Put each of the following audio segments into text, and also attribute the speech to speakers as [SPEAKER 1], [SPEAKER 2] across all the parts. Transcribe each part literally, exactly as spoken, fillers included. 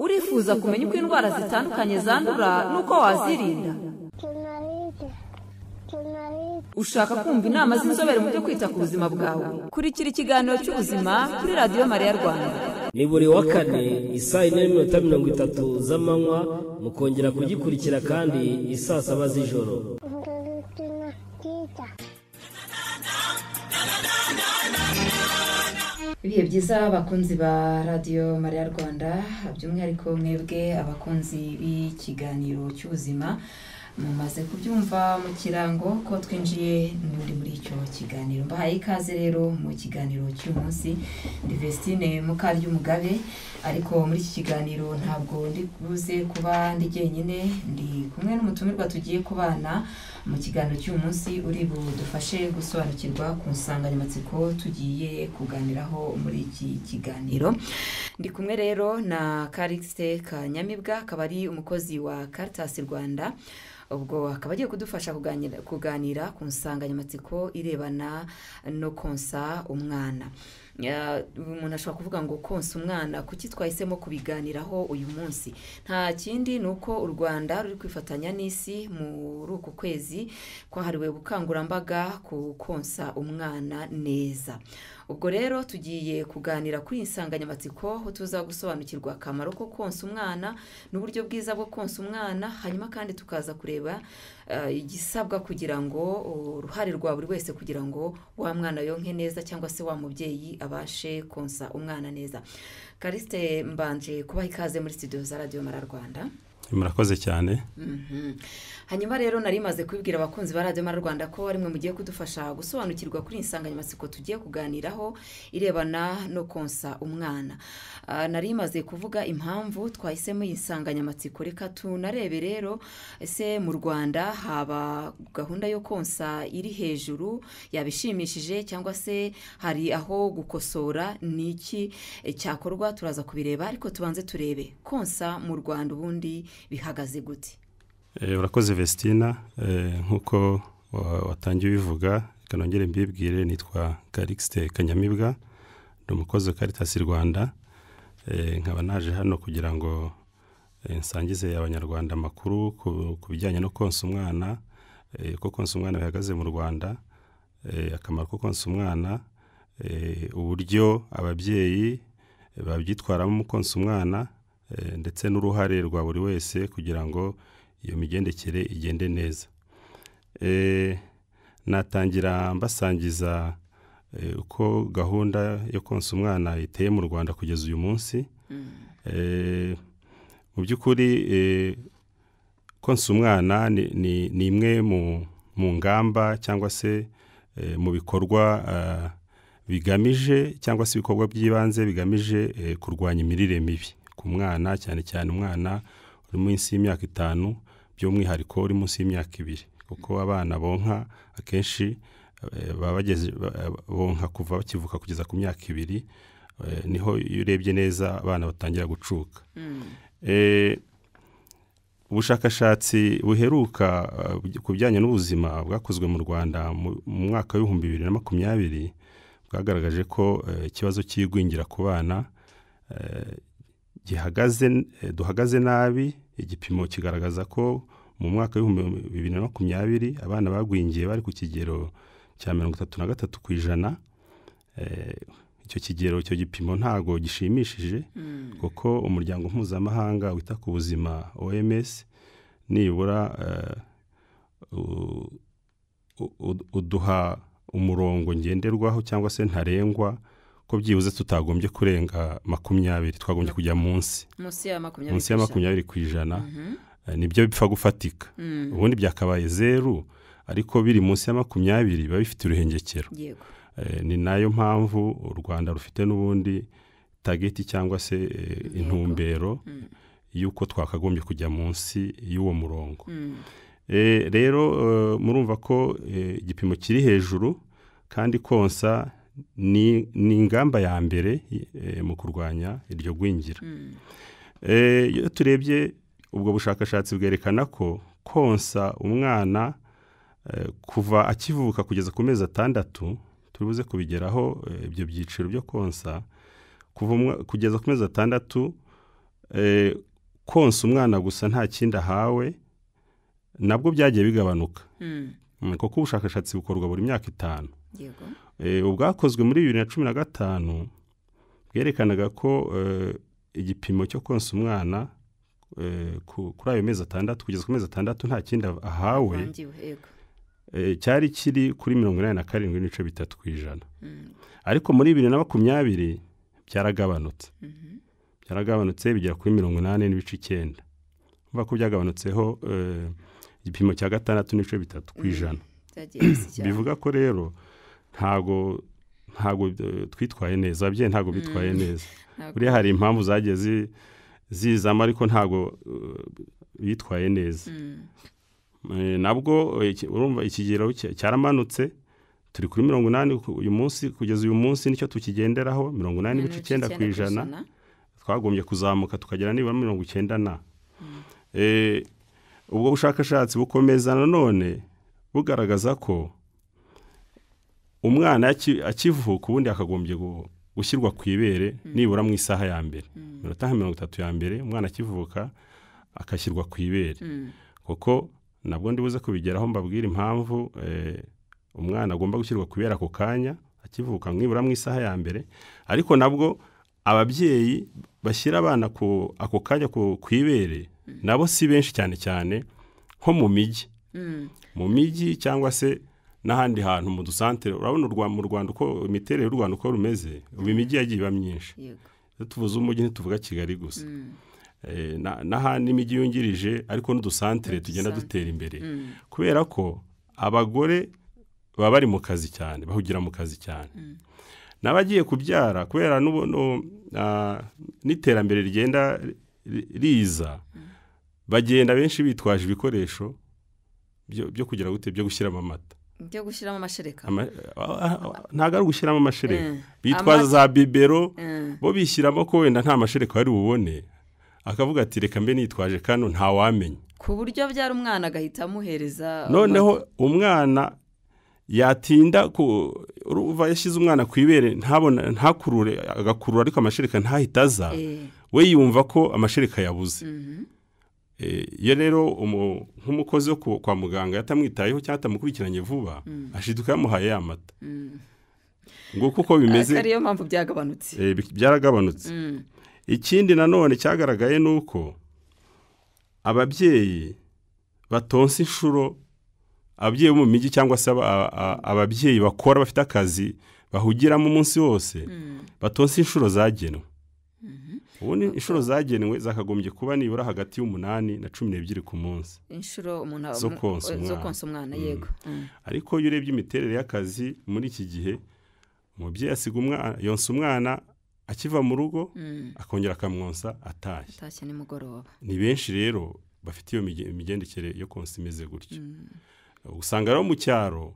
[SPEAKER 1] urifuza kumenya uko indwara zitandukanye zandura n'uko wazirinda? Ushaka kumva inama z'inzobere mu byo kwita ku buzima bwawe? Kurikira ikiganiro cy'ubuzima kuri radiyo Mariya Rwanda.
[SPEAKER 2] Ni buri wa kane isaa yine n'iminota mirongo itatu z'amanywa, mukongera kugikurikira kandi isaa saba z'ijoro.
[SPEAKER 1] Ibihe byiza abakunzi ba radiyo Mariya Rwanda, by'umwihariko mwebwe abakunzi b'ikiganiro cy'ubuzima, mumaze kubyumva mu kirango ko twinjiye muri muri icyo kiganiro. Mbahaye ikaze rero mu kiganiro cy'umunsi. Ndi Vestine Mukaryumugabe, ariko muri iki kiganiro ntabwo ndi buze kuba ndi jyenyine, ndi kumwe n'umutumirwa tugiye kubana mu kiganiro cy'umunsi uri budufashe gusobanukirwa ku nsanganyamatsiko tugiye kuganiraho muri iki kiganiro. Ndi kumwe rero na Calixte Kanyamibwa, akaba ari umukozi wa Caritas Rwanda. Ubwo akaba agiye kudufasha kuganira kuganira ku nsanganyamatsiko irebana no konsa umwana. Umuntu ashobora kuvuga ngo konsa umwana, kuki twahisemo kubiganiraho uyu munsi? Nta kindi nuko u Rwanda ruri kwifatanya n'isi muri uku kwezi kwahariwe ubukangurambaga ku konsa umwana neza. Ubwo rero tugiye kuganira kuri insanganyamatsiko, aho tuza gusobanukirwa akamaro ko konsa umwana n'uburyo bwiza bwo konsa umwana, hanyuma kandi tukaza kureba uh, igisabwa kugira ngo uruhare rwa buri wese kugira ngo wa mwana yonke neza cyangwa se wa mubyeyi abashe konsa umwana neza. Calixte, mbanje kubaha ikaze muri studio za Radio Mariya Rwanda.
[SPEAKER 3] Murakoze cyane.
[SPEAKER 1] Mhm. Hanyuma rero nari maze kubibwira abakunzi ba Radio Mariya Rwanda ko ari mwe mugiye kudufasha gusobanukirwa kuri insanganyamatsiko tugiye kuganiraho irebana no konsa umwana. Uh, nari maze kuvuga impamvu twahisemo insanganyamatsiko. Reka tunarebe rero ese mu Rwanda haba gahunda yo konsa iri hejuru yabishimishije, cyangwa se hari aho gukosora niki cyakorwa? Turaza kubireba, ariko tubanze turebe konsa mu Rwanda ubundi bihagaze gute.
[SPEAKER 3] Eh, urakoze Vestina. Eh, nkuko watangiye bivuga, kanongere mbibwire, nitwa Calixte Kanyamibwa, ndi umukozi wa Caritas Rwanda. Eh, nkaba naje hano kugira ngo eh, nsangize abanyarwanda amakuru ku bijyanye no konsa umwana, eh, ko konsa umwana bihagaze mu Rwanda, eh, akamaro ko konsa umwana, eh, uburyo ababyeyi babyitwaramo mu konsa umwana, eh, ndetse n'uruhare rwa buri wese kugira ngo iyo migendekere igende neza. Eh, natangira mbasangiza eh, uko gahunda yo konsa umwana iteye mu Rwanda kugeza uyu munsi. Mm. Eh, mu by'ukuri eh, konsa umwana ni, ni, ni imwe mu, mu ngamba cyangwa se eh, mu bikorwa uh, bigamije cyangwa se ibikorwa by'ibanze bigamije eh, kurwanya imirire mibi ku mwana, cyane cyane umwana uri munsi y'imyaka itanu, by'umwihariko uri munsi y'imyaka ibiri, kuko abana bonka akenshi baba bageze bonka kuva bakivuka kugeza ku myaka ibiri, niho iyo urebye neza abana batangira gucuka. Mm. Eh, ubushakashatsi buheruka uh, ku bijyanye n'ubuzima bwakozwe mu Rwanda mu mwaka w'ibihumbi bibiri na makumyabiri bwagaragaje ko ikibazo uh, cy'igwingira ku bana uh, gihagaze duhagaze nabi. Igipimo kigaragaza ko mu mwaka w'ibihumbi bibiri na makumyabiri abana bagwingiye bari ku kigero cya mirongo itatu na gatatu ku ijana. Eh, icyo kigero, icyo gipimo ntago gishimishije. Mm. Kuko umuryango mpuzamahanga wita ku buzima O M S nibura uh, uduha umurongo ngenderwaho cyangwa se ntarengwa ko byibuze tutagombye kurenga makumyabiri, twagombye kujya munsi
[SPEAKER 1] munsi ya makumyabiri
[SPEAKER 3] munsi ya makumyabiri ku ijana. Mm-hmm. Uh, nibyo bipfa gufatika. Mm. Ubundi byakabaye zeru, ariko biri munsi ya makumyabiri biba bifite uruhengekero. Yego. Uh, ni nayo mpamvu u Rwanda rufite n'ubundi tageti cyangwa se uh, intumbero mm. yuko twakagombye kujya munsi y'uwo murongo. Mm. E, rero uh, murumva ko igipimo uh, kiri hejuru, kandi konsa ni, ni ingamba ya mbere uh, mu kurwanya iryo gwingira. Mm. E, iyo turebye ubwo bushakashatsi bwerekana ko konsa umwana uh, kuva akivuka kugeza ku mezi atandatu, tubuze kubigeraho uh, ibyo byiciro byo konsa kuva kugeza ku mezi atandatu, eh, konsa umwana gusa nta kindi ahawe nabwo byagiye bigabanuka
[SPEAKER 1] Mm.
[SPEAKER 3] Mm, kuko ubushakashatsi bukorwa buri myaka itanu.
[SPEAKER 1] Yego.
[SPEAKER 3] Eh, ubwakozwe muri bibiri na cumi na gatanu bwerekanaga ko eh, igipimo cyo konsa umwana eh, ku- kuri ayo mezi atandatu kugeza ku mezi atandatu nta kindi ahawe
[SPEAKER 1] Wangiwe, yego.
[SPEAKER 3] eh, cyari kiri kuri mirongo inani na karindwi n'ibice bitatu ku ijana.
[SPEAKER 1] Mm.
[SPEAKER 3] Ariko muri bibiri na makumyabiri byaragabanutse
[SPEAKER 1] Mhm.
[SPEAKER 3] byaragabanutse bigera kuri mirongo inani n'ibice icyenda. Umva ko byagabanutseho eh, igipimo cya gatandatu n'ibice bitatu ku ijana.
[SPEAKER 1] Byagiye hasi cyane.
[SPEAKER 3] Bivuga ko rero ntago ntago eh, twitwaye neza ababyeyi ntago bitwaye neza.
[SPEAKER 1] Ntabwo-
[SPEAKER 3] Buriya hari impamvu zagiye zi- zizamo ariko ntago eh, bitwaye neza.
[SPEAKER 1] Mm.
[SPEAKER 3] Eh, nabwo eh, iki- urumva ikigero cya- cyaramanutse turi kuri mirongo inani ku- uyu munsi kugeza uyu munsi nicyo tukigenderaho mirongo inani n'ibice icyenda ku ijana. Twagombye kuzamuka tukagera nibura mirongo icyenda na Eh, ubwo bushakashatsi bukomeza nanone bugaragaza ko umwana aki- akivuka ubundi akagombye gu- gushyirwa ku ibere nibura mu isaha ya mbere minota nka mirongo itatu ya mbere umwana akivuka agashyirwa ku ibere.
[SPEAKER 1] Mm.
[SPEAKER 3] Kuko nabwo ndibuze kubigeraho mbabwira impamvu eh, umwana agomba gushyirwa ku ibere ako kanya akivuka nibura mu isaha ya mbere. Ariko nabwo ababyeyi bashyira abana ku ako kanya ku ku ibere nabo si benshi cyane cyane nko mu mijyi
[SPEAKER 1] Mm.
[SPEAKER 3] mu mijyi cyangwa se n'ahandi hantu mu dusantere. Urabona u Rwa- mu Rwanda uko imiterere y'u Rwanda uko rumeze ubu imijyi yagiye iba myinshi.
[SPEAKER 1] Yego.
[SPEAKER 3] Iyo tuvuze umujyi ntituvuga Kigali gusa.
[SPEAKER 1] Mm.
[SPEAKER 3] Eh, na- n'ahandi imijyi yungirije ariko n'udusantere tugenda dutera imbere.
[SPEAKER 1] Mm.
[SPEAKER 3] Kubera ko abagore baba bari mu kazi cyane bahugira mu kazi cyane. N'abagiye kubyara kubera n'ubu- no- ah, n'iterambere rigenda ri- riza bagenda benshi bitwaje ibikoresho byo byo kugira gute byo gushyiramo amata.
[SPEAKER 1] Byo gushyiramo amashereka.
[SPEAKER 3] Ama- ah, ah, ntabwo ari ugushyiramo amashereka
[SPEAKER 1] Mm.
[SPEAKER 3] bitwaza
[SPEAKER 1] Amata-
[SPEAKER 3] za bibero
[SPEAKER 1] Mm.
[SPEAKER 3] bo bishyiramo ko wenda nta mashereka wari bubone akavuga ati reka mbe nitwaje kano ntawamenya.
[SPEAKER 1] Ku buryo byara umwana agahita amuhereza
[SPEAKER 3] Noneho umwana yatinda ku uruva yashyize umwana ku ibere ntabona ntakurure agakurura ariko amashereka ntahita aza
[SPEAKER 1] Eh.
[SPEAKER 3] we yumva ko amashereka yabuze.
[SPEAKER 1] Mhm.
[SPEAKER 3] Eh, iyo rero umu- nk'umukozi wo ku- kwa muganga yatamwitayeho cyangwa atamukurikiranye vuba ashiduka yamuhaye ya mata.
[SPEAKER 1] Mm.
[SPEAKER 3] Nguko uko bimeze
[SPEAKER 1] Ariyo mpamvu byagabanutse.
[SPEAKER 3] eh, bi- byaragabanutse.
[SPEAKER 1] Mm.
[SPEAKER 3] Ikindi nanone cyagaragaye ni uko ababyeyi batonsa inshuro ababyeyi bo mu mijyi cyangwa se aba- a- ababyeyi bakora bafite akazi bahugiramo umunsi wose batonsa inshuro zagenwe. Ubundi inshuro zagenwe zakagombye kuba nibura hagati y'umunani na cumi n'ebyiri ku munsi.
[SPEAKER 1] Inshuro umuntu
[SPEAKER 3] Zo konsa umwana.
[SPEAKER 1] zo konsa umwana yego. Mm.
[SPEAKER 3] Ariko iyo urebye imiterere y'akazi muri iki gihe umubyeyi asiga umwana yonsa umwana akiva mu rugo
[SPEAKER 1] Mm.
[SPEAKER 3] akongera akamwonsa atashye.
[SPEAKER 1] Atashye nimugoroba.
[SPEAKER 3] Ni benshi rero bafite iyo mige- imigendekere yo konsa imeze gutyo. Usanga rero mu cyaro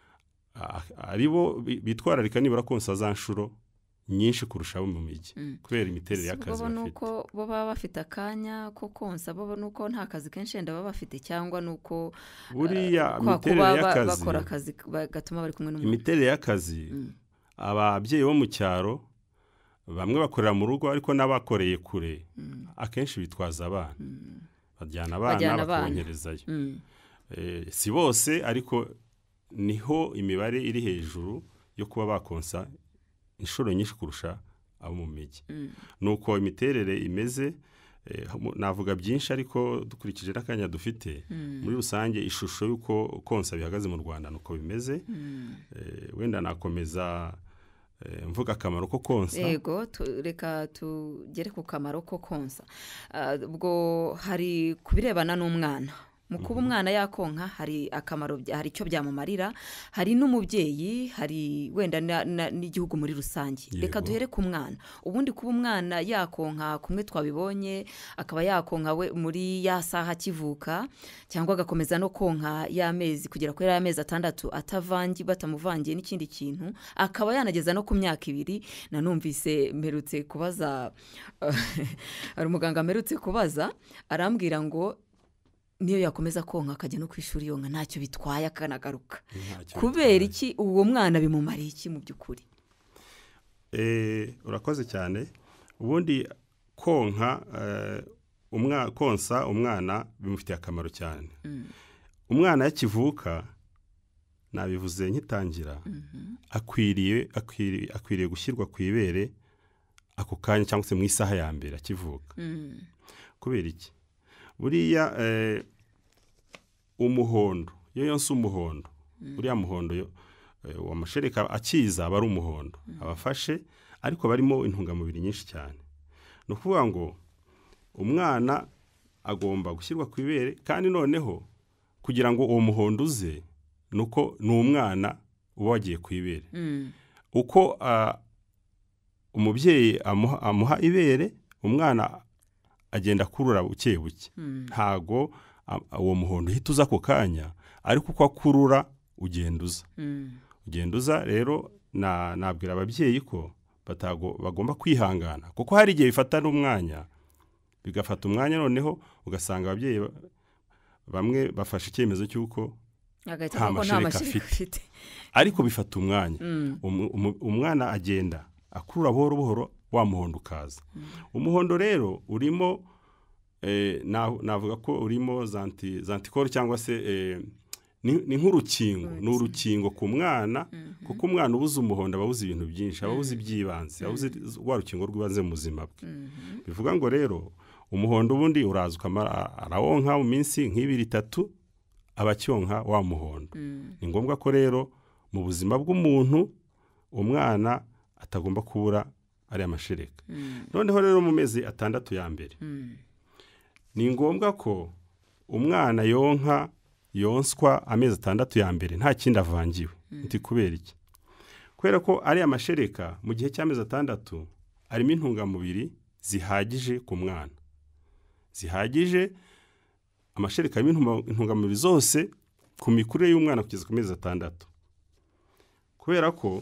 [SPEAKER 3] a- ari bo bi- bitwararika nibura konsa za nshuro nyinshi kurusha abo mu mijyi kubera imiterere y'akazi
[SPEAKER 1] bo
[SPEAKER 3] bafite.
[SPEAKER 1] nuko bo baba bafite akanya ko konsa bo nuko nta kazi kenshi yenda baba bafite cyangwa nuko
[SPEAKER 3] Buriya
[SPEAKER 1] kwa
[SPEAKER 3] imiterere
[SPEAKER 1] kuba ba-
[SPEAKER 3] y'akazi
[SPEAKER 1] bakora akazi gatuma bari kumwe n'umuntu.
[SPEAKER 3] imiterere y'akazi ababyeyi bo mu cyaro bamwe bakorera mu rugo ariko n'abakoreye kure akenshi bitwaza abana bajyana abana
[SPEAKER 1] Bajyana abana.
[SPEAKER 3] bakabonyerezayo.
[SPEAKER 1] Mm.
[SPEAKER 3] Eh, si bose ariko niho imibare iri hejuru yo kuba bakonsa inshuro nyinshi kurusha abo mu mijyi. Nuko imiterere imeze eh, mu- navuga byinshi ariko dukurikije n'akanya dufite muri rusange ishusho y'uko konsa bihagaze mu Rwanda nuko bimeze. Eh, wenda nakomeza eh, mvuga akamaro ko konsa.
[SPEAKER 1] Yego tu- reka tugere ku kamaro ko konsa. Ah, ubwo hari kubirebana n'umwana. Mu kuba umwana yakonka hari akamaro bya- hari icyo byamumarira, hari n'umubyeyi, hari wenda na- na- n'igihugu muri rusange. Reka
[SPEAKER 3] Yego.
[SPEAKER 1] duhere ku mwana. Ubundi kuba umwana yakonka kumwe twabibonye akaba yakonka we muri ya saha akivuka cyangwa agakomeza no konka y'amezi kugera kuri ya mezi atandatu atavangi batamuvangiye n'ikindi kintu akaba yanageza no ku myaka ibiri. Nanumvise mperutse kubaza hari umuganga mperutse kubaza arambwira ngo niyo yakomeza konka akajya no ku ishuri yonka ntacyo bitwaye akanagaruka.
[SPEAKER 3] Ntacyo
[SPEAKER 1] Kubera
[SPEAKER 3] bitwaye.
[SPEAKER 1] iki uwo mwana bimumariye iki mu by'ukuri?
[SPEAKER 3] Eh, urakoze cyane. Ubundi konka eh, umwa, konsa umwana bimufitiye akamaro cyane. Mm. Umwana yakivuka nabivuze nkitangira mm-hmm. akwiriye akwiriye akwiriye gushyirwa ku ibere ako kanya cyangwa se mu isaha ya mbere akivuka. Mm. Kubera iki? Buriya eh, umuhondo iyo yonse umuhondo mm. uriya muhondo yo eh, wamashereka akiza aba ari umuhondo mm. abafashe ariko barimo intungamubiri nyinshi cyane. No kuvuga ngo umwana agomba gushyirwa ku ibere kandi noneho kugira ngo uwo muhondo uze nuko ni umwana uba wagiye ku ibere. Mm. Uko uh, umubyeyi amuha, amuha ibere umwana agenda kurura buke buke. Mm. Ntago uwo uh, muhondo hita uza ku kanya ariko uko akurura ugenda uza. Mm. Ugenda uza rero na nabwira ababyeyi ko batago bagomba kwihangana kuko hari igihe bifata n'umwanya bigafata umwanya noneho ugasanga ababyeyi bamwe bafashe icyemezo cy'uko nta mashereka afite ariko bifata umwanya. Mm. um, um, umwana agenda akurura buhoro buhoro wa muhondo ukaza. Mm. Umuhondo rero urimo eh, navuga ko urimo zanti zantikoro cyangwa se eh, ni, ni nk'urukingo ni urukingo ku mwana. Mm-hmm. Kuko umwana ubuze umuhondo ababuze ibintu byinshi ababuze iby'ibanze ababuze wa rukingo rw'ibanze mu buzima bwe. Mm-hmm. Bivuga ngo rero umuhondo ubundi uraza ukamara arawonka mu minsi nk'ibiri itatu abacyonka wa muhondo. Mm. Ni ngombwa ko rero mu buzima bw'umuntu umwana atagomba kubura ari amashereka. Mm. Noneho rero mu mezi atandatu ya mbere mm. ni ngombwa ko umwana yonka yonswa amezi atandatu ya mbere nta kindi avangiwe. Mm. Nti kubera iki? Kubera ko ari amashereka mu gihe cy'amezi atandatu arimo intungamubiri zihagije ku mwana zihagije. Amashereka arimo intungamubiri zose ku mikurire y'umwana kugeza ku mezi atandatu kubera ko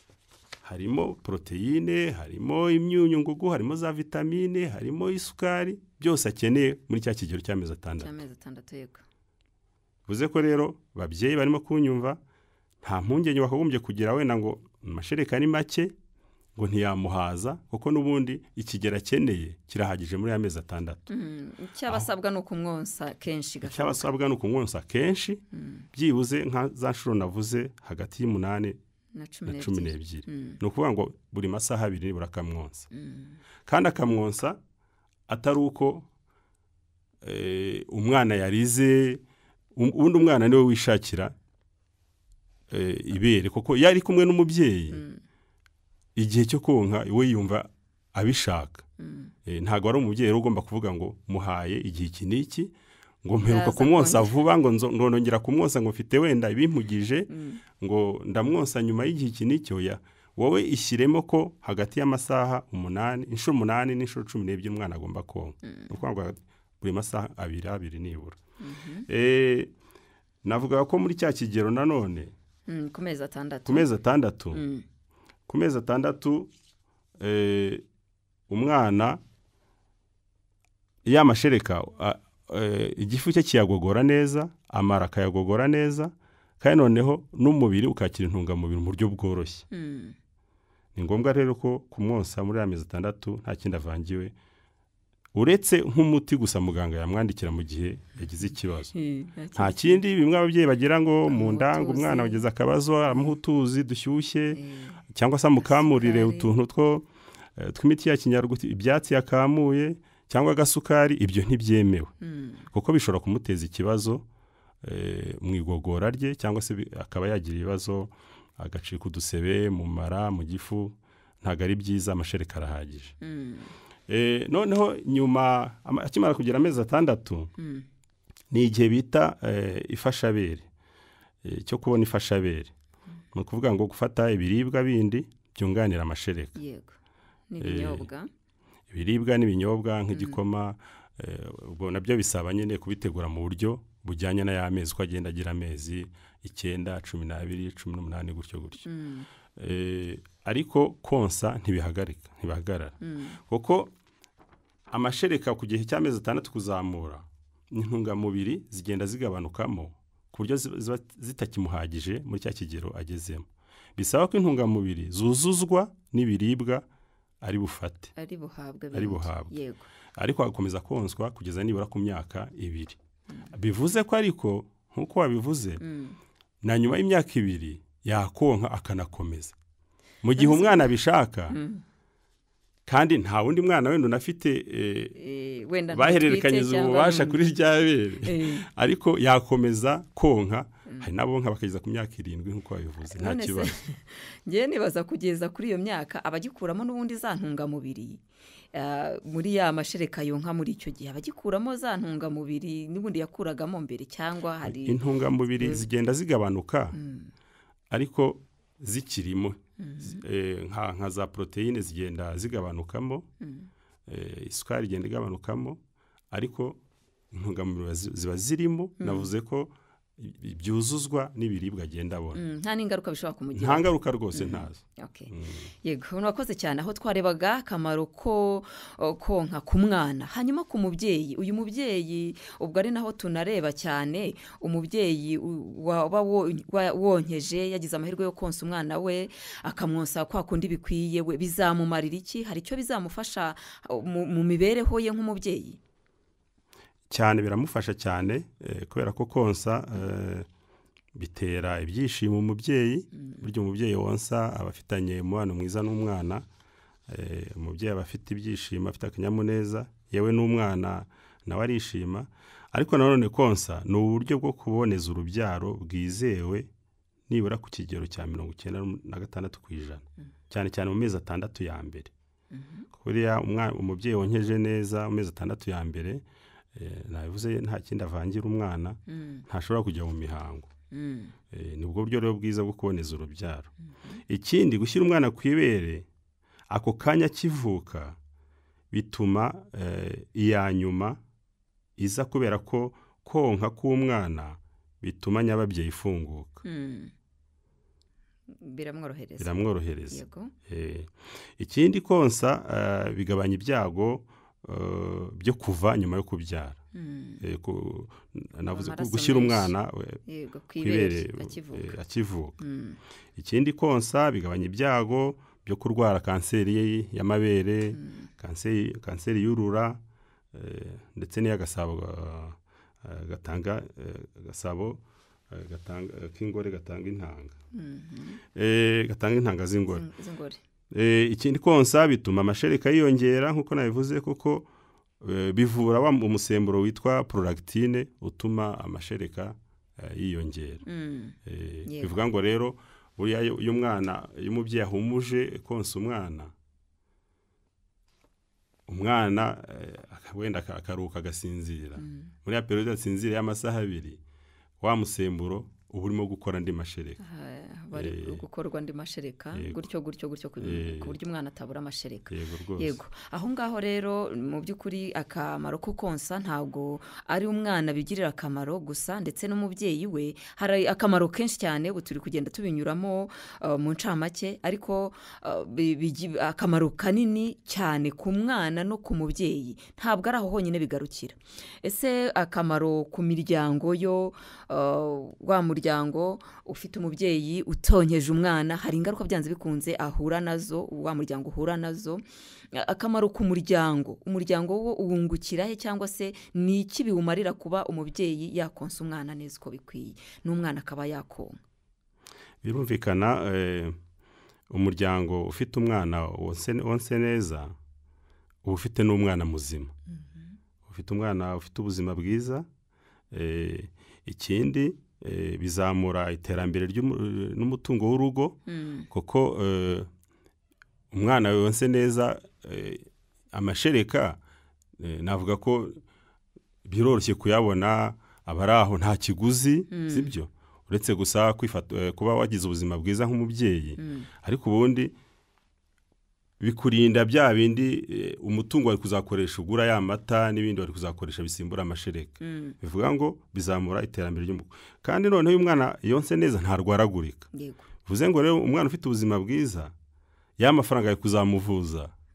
[SPEAKER 3] harimo proteine harimo imyunyungugu harimo za vitamine harimo isukari byose akeneye muri cya kigero cy'amezi atandatu.
[SPEAKER 1] Cy'amezi atandatu yego.
[SPEAKER 3] Buze ko rero babyeyi barimo kunyumva nta mpungenge bakagombye kugira wenda ngo amashereka ni make ngo ntiyamuhaza kuko n'ubundi ikigero akeneye kirahagije muri ya mezi atandatu.
[SPEAKER 1] Mm. Cyabasabwa no kumwonsa kenshi gashoboka.
[SPEAKER 3] Cyabasabwa no kumwonsa kenshi. Mm. Byibuze nka za nshuro navuze hagati y'umunani na cumi n'ebyiri. Mm. Ni ukuvuga ngo buri masaha abiri nibura akamwonsa. Mm. Kandi akamwonsa atari uko eh, umwana yarize ubundi umwana niwe wishakira eh, ibere kuko yari kumwe n'umubyeyi. Mm. Igihe cyo konka we yumva abishaka. Mm. E, ntago ari umubyeyi ugomba kuvuga ngo muhaye igihe iki niki ngo mperuka kumwonsa vuba ngo ndongera kumwonsa ngo mfite wenda ibimpugije. Mm. Ngo ndamwonsa nyuma y'igihe iki niki oya wowe ishyiremo ko hagati y'amasaha umunani inshuro umunani n'inshuro cumi n'ebyiri umwana agomba konka. Mm. Nuko ngo buri masaha abiri abiri nibura. Mm-hmm. E, navuga ko muri cya kigero nanone
[SPEAKER 1] mm, ku mezi atandatu
[SPEAKER 3] ku mezi atandatu mm. ku mezi atandatu eh, umwana y'amashereka eh, igifu cye kiyagogora neza amara akayagogora neza kandi noneho n'umubiri ukakira intungamubiri mu buryo bworoshye. Mm. Ni ngombwa rero ko kumwonsa muri amezi atandatu nta kindi avangiwe uretse nk'umuti gusa muganga yamwandikira mu gihe yagize ikibazo. Nta kindi bimwe ababyeyi bagira ngo mu ndanga umwana wageze akabazo amuha utuzi dushyushye cyangwa se amukamurire utuntu two tw'imiti ya kinyarwanda ibyatsi yakamuye cyangwa agasukari ibyo ntibyemewe. Mm. Kuko bishobora kumuteza ikibazo e, mu igogora rye cyangwa se akaba yagira ibibazo agacika udusebe mu mara mu gifu ntago ari byiza amashereka arahagije. Mm. E, noneho nyuma akimara kugira amezi atandatu. Mm. Ni igihe bita e, ifashabere e, cyo kubona ifashabere. Mm. Ni ukuvuga ngo gufata ibiribwa bindi byunganira amashereka.
[SPEAKER 1] Yego. N'ibinyobwa.
[SPEAKER 3] E, ibiribwa n'ibinyobwa nk'igikoma. Mm. e, ubwo nabyo bisaba nyine kubitegura mu buryo bujyanye na ya mezi ko agenda agira amezi icyenda cumi n'abiri cumi n'umunani gutyo gutyo. Mm. E, ariko konsa ntibihagarika ntibahagarara. Mm. Kuko amashereka ku gihe cy'amezi atandatu kuzamura intungamubiri zigenda zigabanukamo ku buryo ziba zitakimuhagije muri cya kigero agezemo. Bisaba ko intungamubiri zuzuzwa n'ibiribwa ari bufate
[SPEAKER 1] ari buhabwe
[SPEAKER 3] ari buhabwe
[SPEAKER 1] yego
[SPEAKER 3] ariko agakomeza konswa kugeza nibura ku myaka ibiri mm. bivuze ko ariko nk'uko wabivuze mm. na nyuma y'imyaka ibiri yakonka akanakomeza mu gihe umwana abishaka mm. kandi nta wundi mwana wenda unafite eh,
[SPEAKER 1] eh, wenda
[SPEAKER 3] bahererekanyije ububasha kuri rya bere eh. ariko yakomeza konka mm. hari nabo nka bakageza ku myaka irindwi nk'uko babivuze nta kibazo
[SPEAKER 1] ngiye nibaza kugeza kuri iyo myaka abagikuramo n'ubundi za ntungamubiri uh, muri ya mashereka yonka muri icyo gihe abagikuramo za ntungamubiri n'ubundi yakuragamo mbere cyangwa hari
[SPEAKER 3] intungamubiri zigenda zigabanuka mm. ariko zikirimo nka nka za proteine zigenda zigabanukamo isukari igenda igabanukamo ariko intungamubiri ziba zirimo navuze ko byuzuzwa n'ibiribwa agenda abona
[SPEAKER 1] nta n'ingaruka bishobora kumugiraho
[SPEAKER 3] nta ngaruka rwose ntazo
[SPEAKER 1] yego urakoze cyane aho twarebaga akamaro ko konka ku mwana hanyuma ku mubyeyi uyu mubyeyi ubwo ari naho tunareba cyane umubyeyi waba wonkeje yagize amahirwe yo konsa umwana we akamwonsa kwa kundi bikwiye we bizamumarira iki hari icyo bizamufasha mu mibereho ye nk'umubyeyi
[SPEAKER 3] cyane biramufasha cyane kubera ko konsa bitera ibyishimo umubyeyi buryo umubyeyi wonsa aba afitanye umubano mwiza n'umwana umubyeyi aba afite ibyishimo afite akanyamuneza yewe n'umwana nawe arishima ariko nanone konsa ni uburyo bwo kuboneza urubyaro bwizewe nibura ku kigero cya mirongo icyenda na gatandatu ku ijana cyane cyane mu mezi atandatu ya mbere kuriya umubyeyi wonkeje neza mu mezi atandatu ya mbere nabivuze nta kindi avangira umwana ntashobora kujya mu mihango ni ubwo buryo rero bwiza bwo kuboneza urubyaro ikindi gushyira umwana ku ibere ako kanya akivuka bituma iya nyuma iza kubera ko konka k'umwana bituma nyababyeyi ifunguka
[SPEAKER 1] biramworohereza
[SPEAKER 3] biramworohereza ikindi konsa bigabanya ibyago byo kuva nyuma yo kubyara gushyira umwana ku ibere akivuka ikindi konsa bigabanya ibyago byo kurwara kanseri y'amabere kanseri y'urura ndetse n'iy'agasabo gatanga agasabo k'ingore gatanga intanga gatanga intanga z'ingore ikindi konsa bituma amashereka yiyongera nk'uko nabivuze kuko bivura wa umusemburo witwa prolactine utuma amashereka yiyongera bivuga ngo rero buriya iyo umwana iyo umubyeyi ahumuje konsa umwana umwana wenda akaruhuka agasinzira muri ya periyode asinzira y'amasaha abiri wa musemburo uba urimo gukora andi mashereka
[SPEAKER 1] bari gukorwa andi mashereka gutyo gutyo gutyo ku buryo umwana atabura amashereka yego aho ngaho rero mu by'ukuri akamaro ko konsa ntabwo ari umwana bigirira akamaro gusa ndetse n'umubyeyi we hari akamaro kenshi cyane ubu turi kugenda tubinyuramo mu ncamake ariko akamaro kanini cyane ku mwana no ku mubyeyi ntabwo ari aho honyine bigarukira ese akamaro ku miryango yo wa muryango ufite umubyeyi utonkeje umwana hari ingaruka byanze bikunze ahura nazo wa muryango uhura nazo akamaro ku muryango umuryango wo uwungukira he cyangwa se ni iki biwumarira kuba umubyeyi yakonsa umwana neza uko bikwiye n'umwana akaba yakonka
[SPEAKER 3] birumvikana umuryango ufite umwana wonse neza uba ufite n'umwana muzima ufite umwana ufite ubuzima bwiza ikindi bizamura iterambere n'umutungo w'urugo kuko umwana wonse neza amashereka navuga ko biroroshye kuyabona abari aho nta kiguzi sibyo uretse gusa kuba wagize ubuzima bwiza nk'umubyeyi ariko ubundi bikurinda bya bindi umutungo wari kuzakoresha ugura ya mata n'ibindi wari kuzakoresha bisimbura amashereka bivuga ngo bizamura iterambere ry'umugo kandi noneho uyu mwana yonse neza ntarwaragurika bivuze ngo rero umwana ufite ubuzima bwiza ya mafaranga ari kuzamuvuza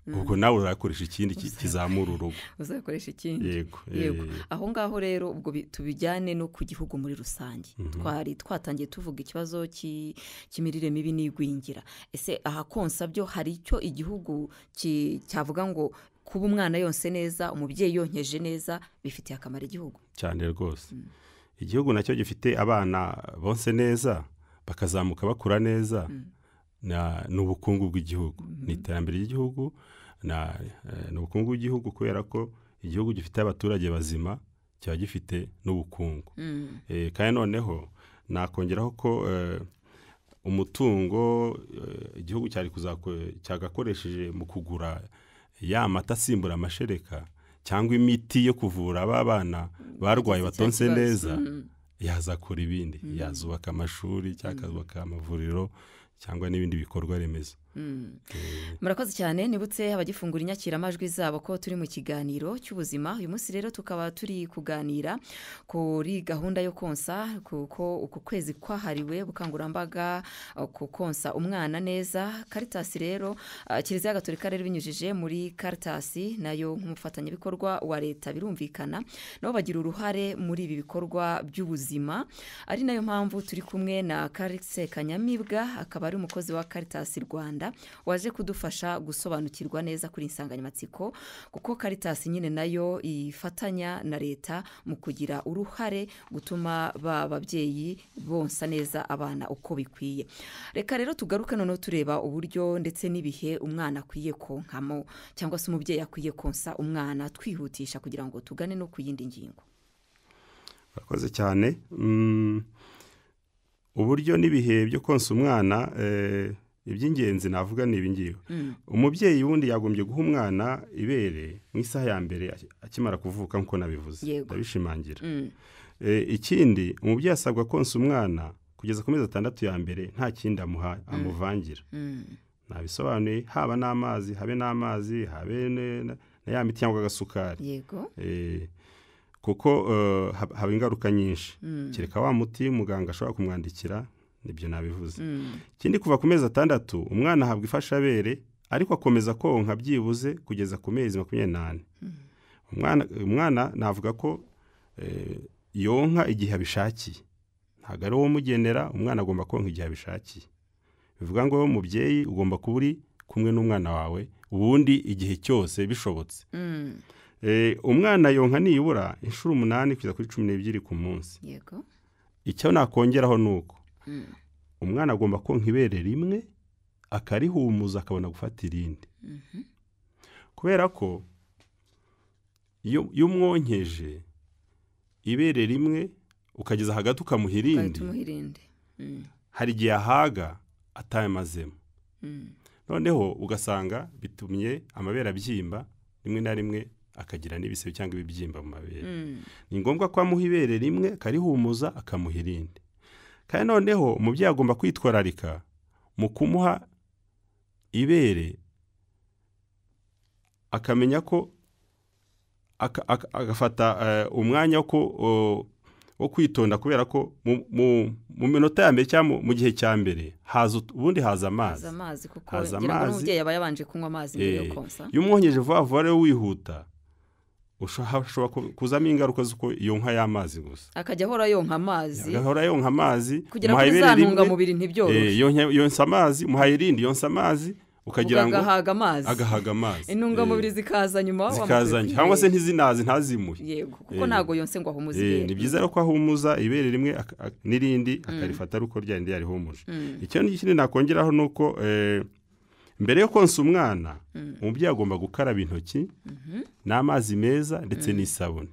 [SPEAKER 3] ubwo nawe urakoresha ikindi kizamura urugo
[SPEAKER 1] uzakoresha ikindi
[SPEAKER 3] yego
[SPEAKER 1] yego aho ngaho rero ubwo tubijyane no ku gihugu muri rusange twari twatangiye tuvuga ikibazo cy'imirire mibi n'igwingira ese aha konsa byo hari icyo igihugu cyavuga ngo kuba umwana yonse neza umubyeyi yonkeje neza bifitiye akamaro igihugu
[SPEAKER 3] cyane rwose igihugu nacyo gifite abana bonse neza bakazamuka bakura neza n'ubukungu bw'igihugu ni iterambere ry'igihugu ni ubukungu bw'igihugu kubera ko igihugu gifite abaturage bazima kiba gifite n'ubukungu kandi noneho nakongeraho ko umutungo igihugu cyagakoresheje mu kugura ya mata asimbura amashereka cyangwa imiti yo kuvura aba bana barwaye batonse neza yazakora ibindi yazubaka amashuri cyangwa akazubaka amavuriro cyangwa n'ibindi bikorwa remezo
[SPEAKER 1] murakoze cyane nibutse abagifungura inyakiramajwi zabo ko turi mu kiganiro cy'ubuzima uyu munsi rero tukaba turi kuganira kuri gahunda yo konsa kuko uku kwezi kwahariwe bukangurambaga ku konsa umwana neza Caritas rero Kiliziya Gatolika rero binyujije muri Caritas nayo nk'umufatanyabikorwa wa leta birumvikana nabo bagira uruhare muri ibi bikorwa by'ubuzima ari nayo mpamvu turi kumwe na Karikse Kanyamibwa akaba ari umukozi wa Caritas Rwanda waje kudufasha gusobanukirwa neza kuri insanganyamatsiko kuko Caritas nyine nayo ifatanya na leta mu kugira uruhare gutuma ba babyeyi bonsa neza abana uko bikwiye reka rero tugaruke noneho tureba uburyo ndetse n'ibihe umwana akwiye konkamo cyangwa se umubyeyi akwiye konsa umwana twihutisha kugira ngo tugane no ku yindi ngingo.
[SPEAKER 3] Bakoze cyane uburyo n'ibihe byo konsa umwana iby'ingenzi navuga ni ibingiyo umubyeyi wundi yagombye guha umwana ibere mu isaha ya mbere akimara kuvuka nk'uko nabivuze ndabishimangira ikindi umubyeyi asabwa konsa umwana kugeza ku mezi atandatu ya mbere nta kindi amuha amuvangira nabisobanuye haba n'amazi habe n'amazi habe na ya miti cyangwa agasukari
[SPEAKER 1] yego
[SPEAKER 3] kuko haba ingaruka nyinshi kereka wa muti muganga ashobora kumwandikira nibyo nabivuze ikindi kuva ku mezi atandatu umwana ahabwa ifashabere ariko akomeza konka byibuze kugeza ku mezi makumyabiri n'ane umwana umwana navuga ko yonka igihe abishakiye ntabwo ari uwo mugenera umwana agomba konka igihe abishakiye bivuga ngo wowe mubyeyi ugomba kuba uri kumwe n'umwana wawe ubundi igihe cyose bishobotse umwana yonka nibura inshuro umunani kugeza kuri cumi n'ebyiri ku munsi
[SPEAKER 1] yego
[SPEAKER 3] icyo nakongeraho ni uko umwana agomba konka ibere rimwe akarihumuza akabona gufata irindi kubera ko iyo umwonkeje ibere rimwe ukageza hagati ukamuha irindi hari igihe ahaga atayamazemo noneho ugasanga bitumye amabere abyimba rimwe na rimwe akagira n'ibisebe cyangwa ibibyimba mu mabere ni ngombwa ko amuha ibere rimwe akarihumuza akamuha irindi kandi noneho umubyeyi agomba kwitwararika mu kumuha ibere akamenya ko agafata umwanya wo kwitonda kubera ko mu minota ya mbere cyangwa mu gihe cya mbere ubundi haza amazi
[SPEAKER 1] haza amazi kuko ngira ngo umubyeyi aba yabanje kunywa amazi mbere yo konsa
[SPEAKER 3] iyo umwonkeje vuba vuba rero wihuta ushobora kuzamo ingaruka z'uko iyo nka y'amazi gusa
[SPEAKER 1] akajya ahora yonka amazi
[SPEAKER 3] agahora yonka amazi
[SPEAKER 1] kugira ngo za ntungamubiri ntibyoroshye
[SPEAKER 3] yonsa amazi muhaye irindi yonsa amazi ukagira ngo
[SPEAKER 1] agahaga amazi
[SPEAKER 3] agahaga amazi
[SPEAKER 1] intungamubiri zikaza nyuma
[SPEAKER 3] zikaza cyangwa se ntizinazi ntazimuhe
[SPEAKER 1] yego kuko ntago yonse ngo ahumuze ibere
[SPEAKER 3] ni byiza ko ahumuza ibere rimwe n'irindi akarifata ari uko ryandi yarihumuje icyo n'ikindi nakongeraho ni uko mbere yo konsa umwana umubyeyi agomba gukaraba intoki n'amazi meza ndetse n'isabune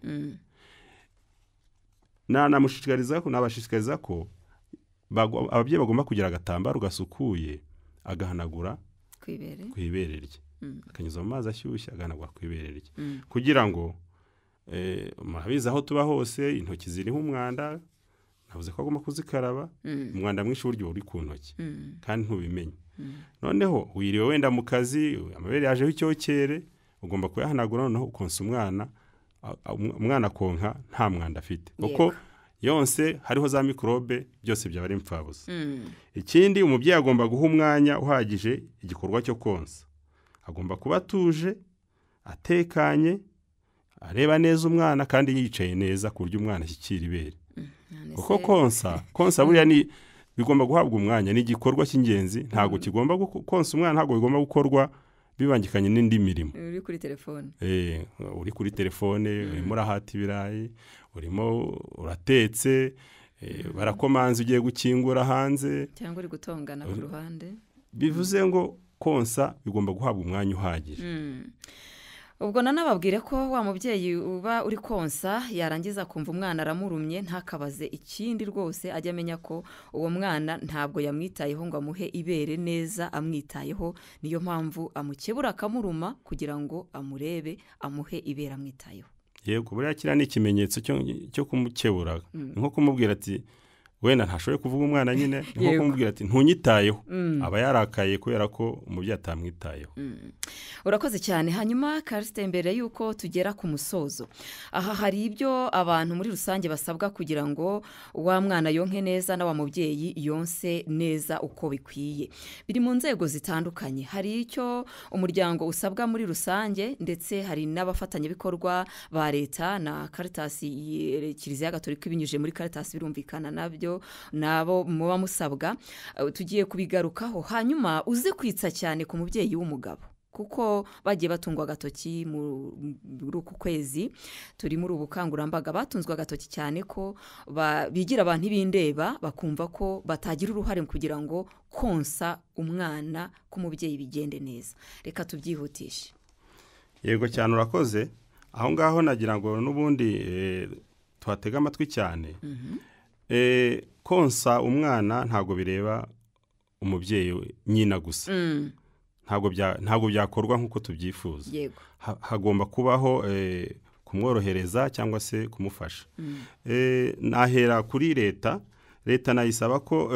[SPEAKER 3] nanamushishikariza ko nabashishikariza ko ababyeyi bagomba kugira agatambaro gasukuye agahanagura ku ibere rye akanyuza mu mazi ashyushye agahanagura ku ibere rye kugira ngo murabizi aho tuba hose intoki ziriho umwanda navuze ko agomba kuzikaraba umwanda mwinshi buryo uri ku ntoki kandi ntubimenye noneho wiriwe wenda mu kazi amabere yajeho icyokere ugomba kuyahanagura noneho ukonsa umwana umwana konka nta mwanda afite kuko yonse hariho za mikorobe byose byaba ari impfabusa ikindi umubyeyi agomba guha umwanya uhagije igikorwa cyo konsa agomba kuba atuje atekanye areba neza umwana kandi yicaye neza ku buryo umwana ashyikira ibere kuko konsa konsa buriya ni bigomba guhabwa umwanya ni igikorwa cy'ingenzi ntabwo kigomba konsa umwana ntabwo bigomba gukorwa bibangikanye n'indi mirimo
[SPEAKER 1] uri kuri telefone
[SPEAKER 3] eh uri kuri telefone urimo urahata ibirayi urimo uratetse barakomanza ugiye gukingura hanze
[SPEAKER 1] cyangwa uri gutongana ku ruhande
[SPEAKER 3] bivuze ngo konsa bigomba guhabwa umwanya uhagije
[SPEAKER 1] ubwo nanababwire ko wa mubyeyi uba uri konsa yarangiza kumva umwana aramurumye ntakabaze ikindi rwose ajya amenya ko uwo mwana ntabwo yamwitayeho ngo amuhe ibere neza amwitayeho niyo mpamvu amukebura akamuruma kugira ngo amurebe amuhe ibere amwitayeho
[SPEAKER 3] yego buriya kiriya ni ikimenyetso cyo kumukebura nko kumubwira ati wenda ntashoboye kuvuga umwana nyine nko kumubwira ati ntunyitayeho aba yarakaye kubera ko umubyeyi atamwitayeho
[SPEAKER 1] urakoze cyane hanyuma Karisite mbere y'uko tugera ku musozo aha hari ibyo abantu muri rusange basabwa kugira ngo wa mwana yonke neza na wa mubyeyi yonse neza uko bikwiye biri mu nzego zitandukanye hari icyo umuryango usabwa muri rusange ndetse hari n'abafatanyabikorwa ba leta na Caritas Kiliziya Gatolika ibinyujije muri Caritas birumvikana nabyo nabo muba musabwa tugiye kubigarukaho hanyuma uze kwitsa cyane ku mubyeyi w'umugabo kuko bagiye batungwa agatoki muri uku kwezi turi muri ubu bukangurambaga batunzwe agatoki cyane ko bigira abantu ibindeba bakumva ko batagira uruhare kugira ngo konsa umwana k'umubyeyi bigende neza reka tubyihutishe
[SPEAKER 3] yego cyane urakoze aho ngaho nagira ngo n'ubundi twatega amatwi cyane konsa umwana ntabwo bireba umubyeyi nyina gusa ntabwo byakorwa nk'uko tubyifuza hagomba kubaho kumworohereza cyangwa se kumufasha nahera kuri leta leta nayisaba ko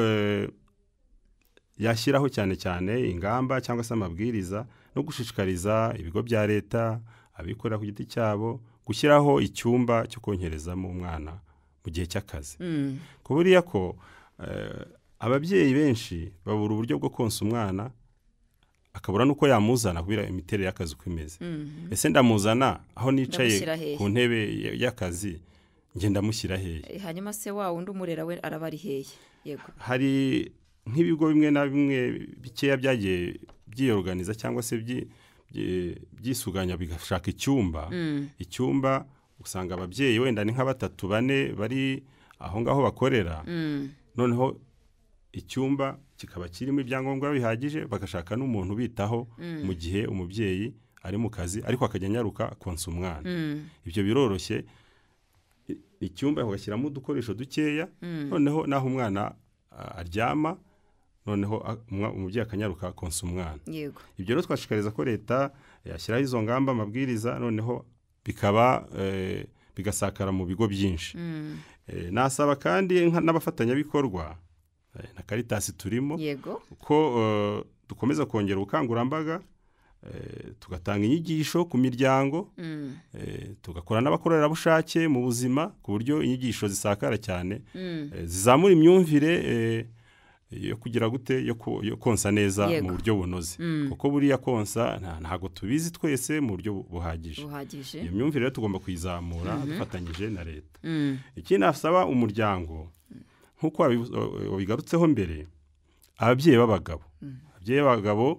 [SPEAKER 3] yashyiraho cyane cyane ingamba cyangwa se amabwiriza no gushishikariza ibigo bya leta abikorera ku giti cyabo gushyiraho icyumba cyo konkerezamo umwana mu gihe cy'akazi ku buriya ko ababyeyi benshi babura uburyo bwo konsa umwana akabura nuko yamuzana kubera imiterere y'akazi uko imeze ese ndamuzana aho nicaye ku ntebe y'akazi ngenda mushyira hehe
[SPEAKER 1] hanyuma se wa wundi umurera we araba ari hehe yego
[SPEAKER 3] hari nk'ibigo bimwe na bimwe bikeya byagiye byiyorganiza cyangwa se byisuganya bigashaka icyumba icyumba usanga ababyeyi wenda ni nka batatu bane bari aho ngaho bakorera noneho icyumba kikaba kirimo ibyangombwa bihagije bagashaka n'umuntu ubitaho mu gihe umubyeyi ari mu kazi ariko akajya anyaruka konsa umwana ibyo biroroshye icyumba bagashyiramo udukoresho dukeya noneho naho umwana aryama noneho umubyeyi akanyaruka konsa umwana ibyo rero twashishikariza ko leta yashyiraho izo ngamba amabwiriza noneho bikaba bigasakara mu bigo byinshi nasaba kandi n'abafatanyabikorwa na Caritas turimo ko dukomeza kongera ubukangurambaga tugatanga inyigisho ku miryango tugakora n'abakorerabushake mu buzima ku buryo inyigisho zisakara cyane zizamura imyumvire yo kugira gute yo konsa neza mu buryo bunoze kuko buriya konsa ntago tubizi twese mu buryo buhagije iyo myumvire rero tugomba kuyizamura dufatanyije na leta ikindi nasaba umuryango nk'uko wabigarutseho mbere ababyeyi b'abagabo ababyeyi b'abagabo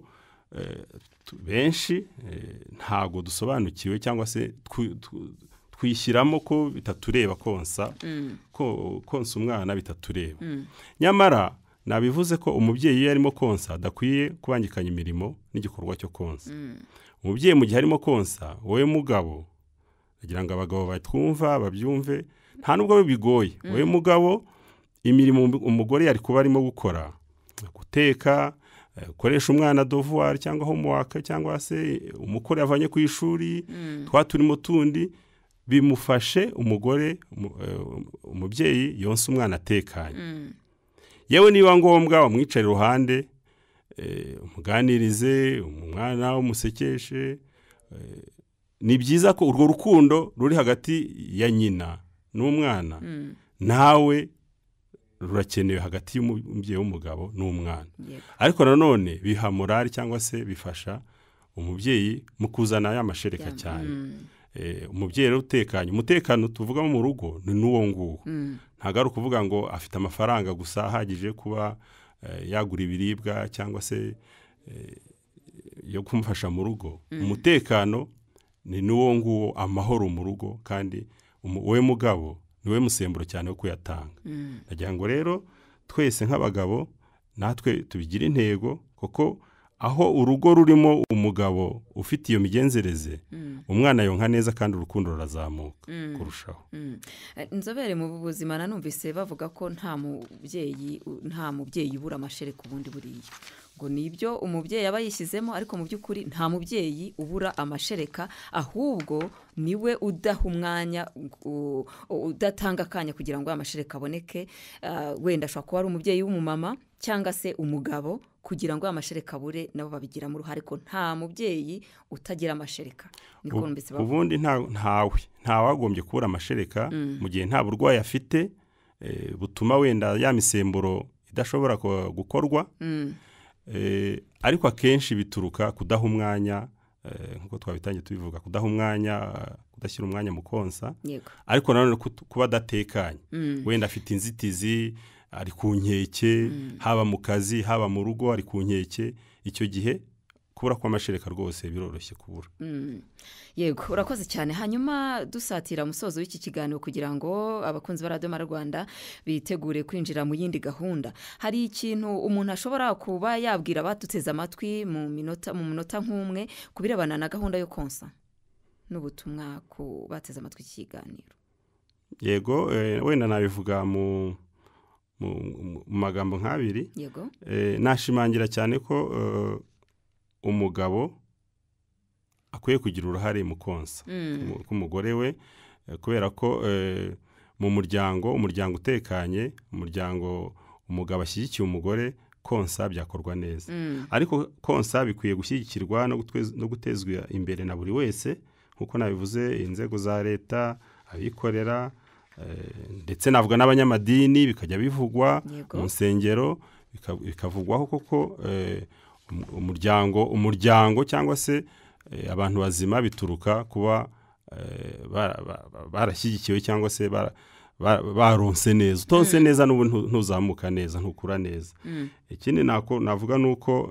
[SPEAKER 3] benshi ntago dusobanukiwe cyangwa se twishyiramo ko bitatureba konsa konsa umwana bitatureba nyamara nabivuze ko umubyeyi iyo arimo konsa adakwiye kubangikanya imirimo n'igikorwa cyo konsa umubyeyi mu gihe arimo konsa wowe mugabo agira ngo abagabo batwumva babyumve nta nubwo bigoye wowe mugabo imirimo umugore yari kuba arimo gukora guteka gukoresha umwana devoir cyangwa homework cyangwa se umukore yavanye ku ishuri twa turimo tundi bimufashe umugore umubyeyi yonsa umwana atekanye yewe niba ngombwa wamwicara iruhande umuganirize umwana umusekeshe ni byiza ko urwo rukundo ruri hagati ya nyina n'umwana nawe rurakenewe hagati y'umubyeyi w'umugabo n'umwana ariko nanone biha morali cyangwa se bifasha umubyeyi mu kuzana ya mashereka cyane umubyeyi rero utekanye umutekano tuvugamo mu rugo ni n'uwo nguwo ntabwo ari ukuvuga ngo afite amafaranga gusa ahagije kuba yagura ibiribwa cyangwa se yo kumufasha mu rugo umutekano ni n'uwo nguwo amahoro mu rugo kandi wowe mugabo niwe musemburo cyane wo kuyatanga ndagira ngo rero twese nk'abagabo natwe tubigira intego kuko aho urugo rurimo umugabo ufite iyo migenzereze umwana yonka neza kandi urukundo rurazamuka kurushaho
[SPEAKER 1] inzobere mu buzima nanumvise bavuga ko nta mubyeyi nta mubyeyi ubura amashereka ubundi buriya ngo nibyo umubyeyi aba yishyizemo ariko mu by'ukuri nta mubyeyi ubura amashereka ahubwo niwe udaha umwanya udatanga akanya kugira ngo amashereka aboneke wenda ashobora kuba ari umubyeyi w'umumama cyangwa se umugabo kugira ngo amashereka abure nabo babigiramo uruhare ko nta mubyeyi utagira amashereka
[SPEAKER 3] ubundi ntawe ntawagombye kubura amashereka mu gihe nta burwayi afite butuma wenda ya misemburo idashobora gukorwa ariko akenshi bituruka kudaha umwanya nk'uko twabitangiye tubivuga kudaha umwanya kudashyira umwanya mu konsa ariko nanone kuba adatekanye wenda afite inzitizi ari ku nkeke haba mu kazi haba mu rugo ari ku nkeke icyo gihe kubura kw'amashereka rwose biroroshye kubura
[SPEAKER 1] yego urakoze cyane hanyuma dusatira umusozo w'iki kiganiro kugira ngo abakunzi ba radiyo Rwanda bitegure kwinjira mu yindi gahunda hari ikintu umuntu ashobora kuba yabwira abatuteze amatwi mu minota mu minota nk'umwe ku birebana na gahunda yo konsa n'ubutumwa ku bateze amatwi iki kiganiro
[SPEAKER 3] yego wenda nabivuga mu mu magambo nk'abiri
[SPEAKER 1] yego
[SPEAKER 3] nashimangira cyane ko umugabo akwiye kugira uruhare mu konsa k'umugore we kubera ko mu muryango umuryango utekanye umuryango umugabo ashyigikiye umugore konsa byakorwa neza ariko konsa bikwiye gushyigikirwa no gutezwa imbere na buri wese nk'uko nabivuze inzego za leta abikorera ndetse navuga n'abanyamadini bikajya bivugwa mu nsengero bikavugwaho koko umuryango umuryango cyangwa se abantu bazima bituruka kuba barashyigikiwe cyangwa se baronse neza utonse neza n'ubu ntuzamuka neza ntukura neza ikindi navuga ni uko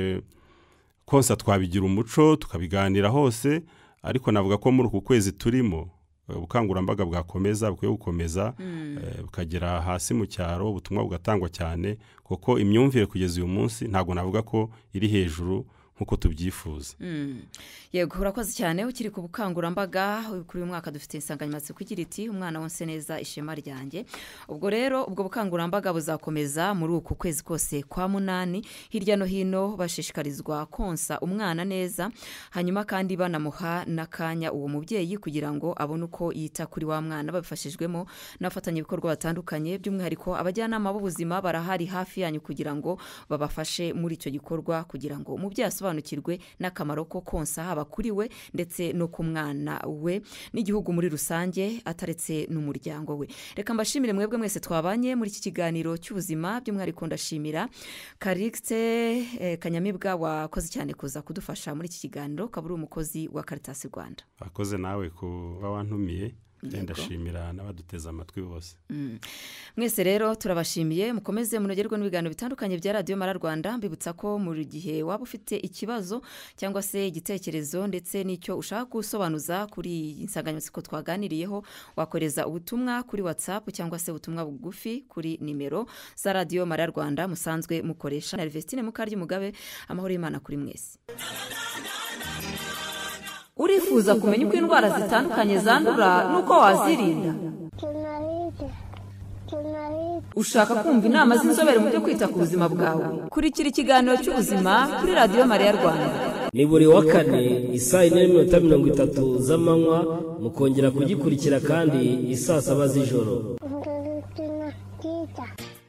[SPEAKER 3] konsa twabigira umuco tukabiganira hose ariko navuga ko muri uku kwezi turimo ubukangurambaga bwakomeza bukwiye gukomeza bukagera hasi mu cyaro ubutumwa bugatangwa cyane kuko imyumvire kugeza uyu munsi ntabwo navuga ko iri hejuru nk'uko tubyifuza
[SPEAKER 1] yego urakoze cyane ukiri ku bukangurambaga kuri uyu mwaka dufite insanganyamatsiko igira iti umwana wonse neza ishema ryanjye ubwo rero ubwo bukangurambaga buzakomeza muri uku kwezi kose kwa munani hirya no hino bashishikarizwa konsa umwana neza hanyuma kandi banamuha n'akanya uwo mubyeyi kugira ngo abone uko yita kuri wa mwana babifashijwemo n'abafatanyabikorwa batandukanye by'umwihariko abajyanama b'ubuzima barahari hafi yanyu kugira ngo babafashe muri icyo gikorwa kugira ngo umubyeyi asobanukirwe n'akamaro ko konsa haba kuri we ndetse no ku mwana we n'igihugu muri rusange ataretse n'umuryango we reka mbashimire mwebwe mwese twabanye muri iki kiganiro cy'ubuzima by'umwihariko ndashimira Calixte eh, Kanyamibwa wakoze cyane kuza kudufasha muri iki kiganiro kaburi umukozi wa Caritas Rwanda
[SPEAKER 3] wakoze nawe kuba wantumiye ndashimira n'abaduteza amatwi bose
[SPEAKER 1] mwese rero turabashimiye mukomeze munogerwe n'ibiganiro bitandukanye bya radiyo Mara Rwanda mbibutsa ko mu gihe waba ufite ikibazo cyangwa se igitekerezo ndetse n'icyo ushaka gusobanuza kuri insanganyamatsiko twaganiriyeho wakoreza ubutumwa kuri WhatsApp cyangwa se ubutumwa bugufi kuri nimero za radiyo Mara Rwanda musanzwe mukoresha na Vestine Mukaryimugabe amahoro y'Imana kuri mwese urifuza kumenya uko indwara zitandukanye zandura nuko wazirinda ushaka kumva inama z'inzobere mu byo kwita ku buzima bwawe kurikira ikiganiro cy'ubuzima kuri radiyo Mariya Rwanda
[SPEAKER 2] ni buri wa kane isaa yine n'iminota mirongo itatu z'amanywa mukongera kugikurikira kandi isaa saba z'ijoro.